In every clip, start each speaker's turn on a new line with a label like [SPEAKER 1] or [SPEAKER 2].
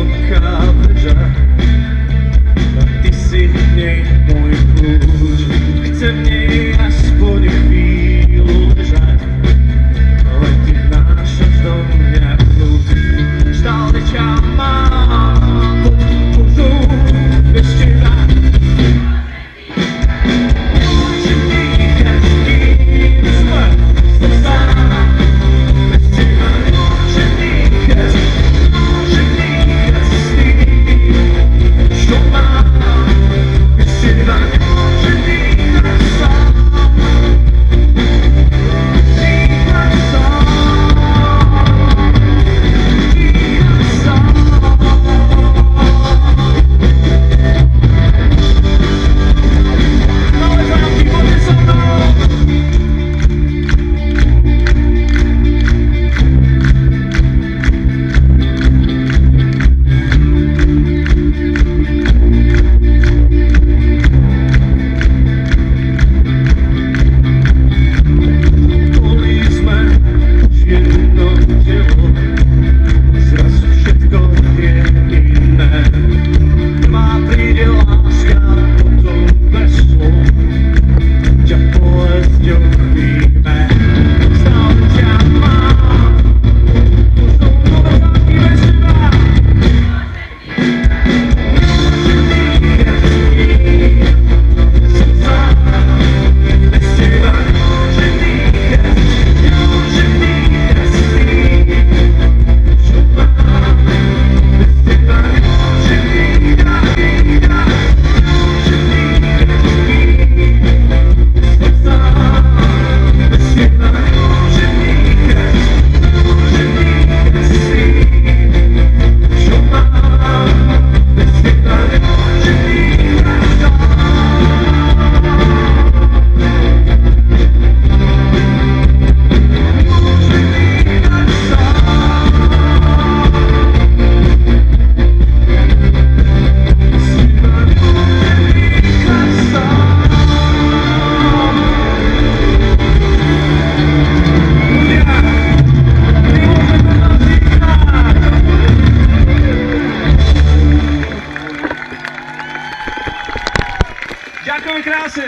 [SPEAKER 1] Ďakujem krásne.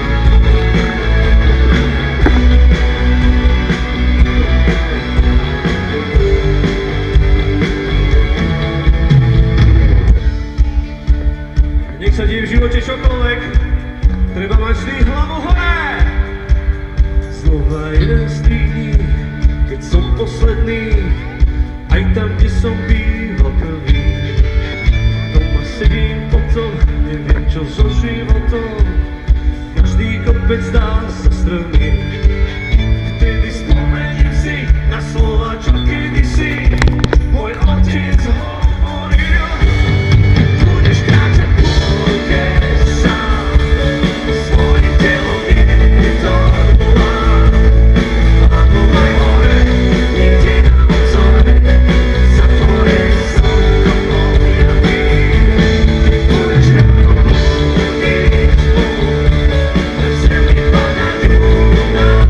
[SPEAKER 1] Nech sa deje v živote čokoľvek, treba mať vždy hlavu hore. Znova jeden z tých dní, keď som posledný, aj tam, kde som býval prvý. Doma sedím potom, neviem čo so životom, každý kopec dá sa strmý. Vtedy spomeniem si na slova, čo kedysi môj otec hovoril. Budeš kráčať po ruke sám, svojim telom je to dlá. Hlavou aj hore, nikde na obzore, zatvore slnko objaví. Budeš ráno budiť spolu, na zemi padajú na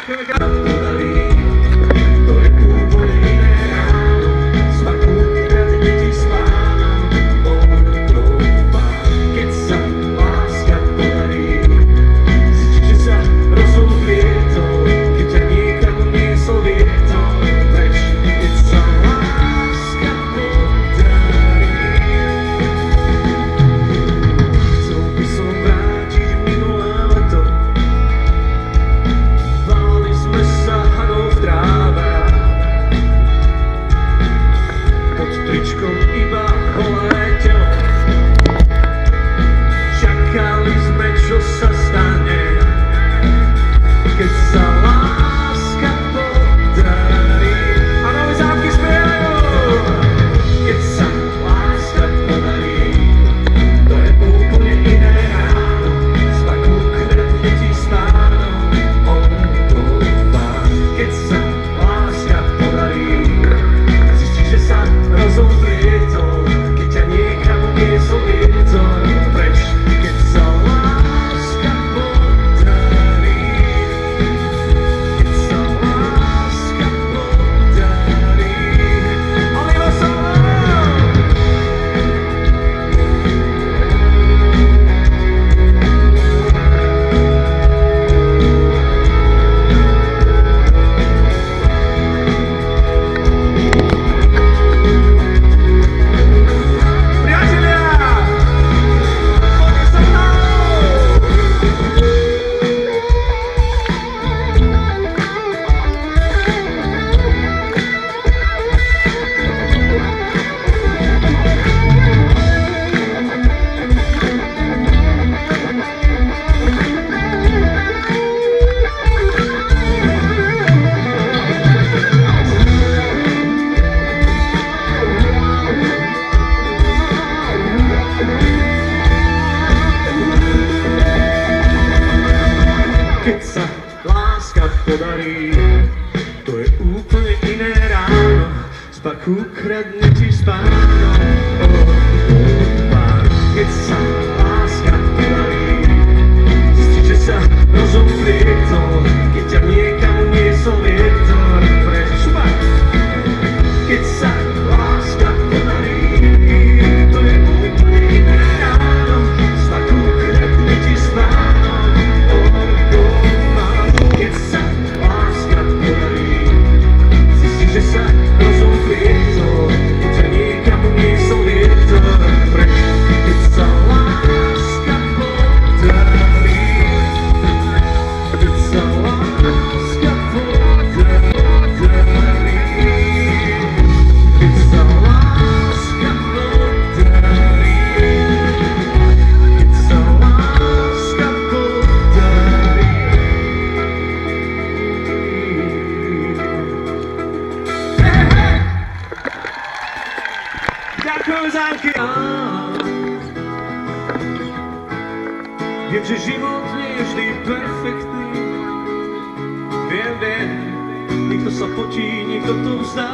[SPEAKER 1] Ďakujeme krásne. To je úplne iné ráno. Sparku kradne ti spánom. Odklopa, keď sa láska podarí. Cítiš, že sa rozum vlietol, keď ťa niekam niesol vietor preč, keď sa láska podarí. Chcel by som vrátiť minulé leto. Báli sme sa hadov v tráve. Pod tričkom iba holé telo. Čakali sme, čo sa stane, keď sa láska podarí. A nové zámky spievajú. Keď sa láska podarí, to je úplne iné ráno. Sparku kradne ti spánom. Odklopa, keď sa láska podarí. Zistíš, že sa rozum vlietol, keď ťa niekam niesol vietor preč, keď sa láska podarí. Keď sa láska podarí. Olivo so mnou! Priatelia! Poďte so mnou! Keď sa láska podarí, to je úplne iné ráno. Sparku kradne ti spánom. Odklopa, keď sa láska podarí. Zistíš, že sa rozum vlietol, keď ťa niekam niesol vietor preč. Šupa! Keď sa láska podarí, to je úplne iné ráno. Sparku kradne ti spánom. Odklopa, keď sa láska podarí. Zistíš, že sa rozum vlietol, keď ťa niekam niesol vietor preč. Keď sa láska podarí. Keď sa láska podarí. Keď sa láska podarí. Keď sa láska podarí. Hej, hej! Ďakujem zámky. Viem, že život nie je vždy perfektný. Viem, niekto sa potí, niekto to vzdá.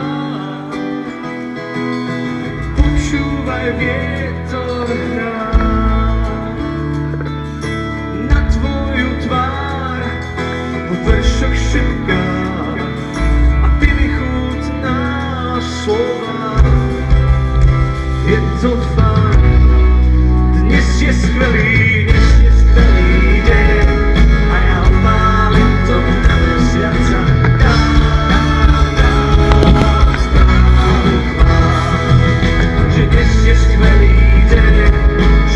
[SPEAKER 1] Počúvaj, vietor hrá na tvoju tvár, vo veršoch šepká a ty mi chutnáš slova. Je to fajn, dnes je skvelý deň a ja opálim to na mesiaca. Že dnes je skvelý deň,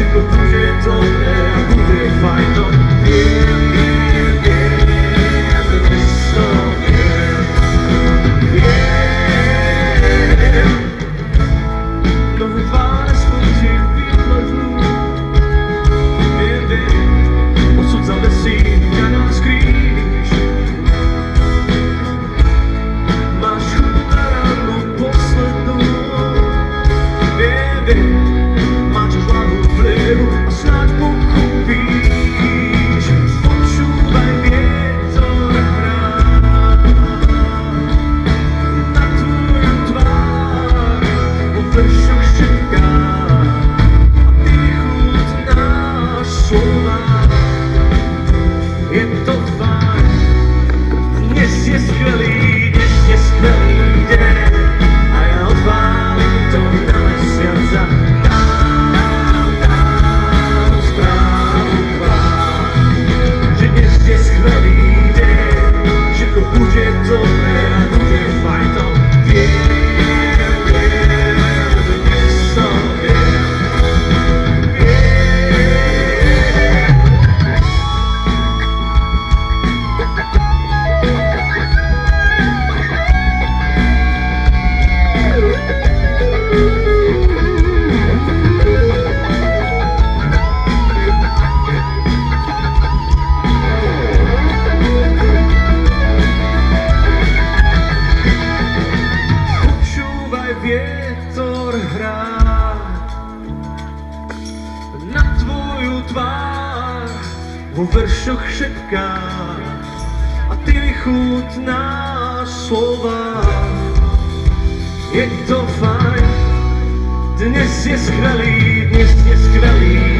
[SPEAKER 1] veršoch šepká a ty vychutnáš slova. Je to fajn, dnes je skvelý, dnes je skvelý.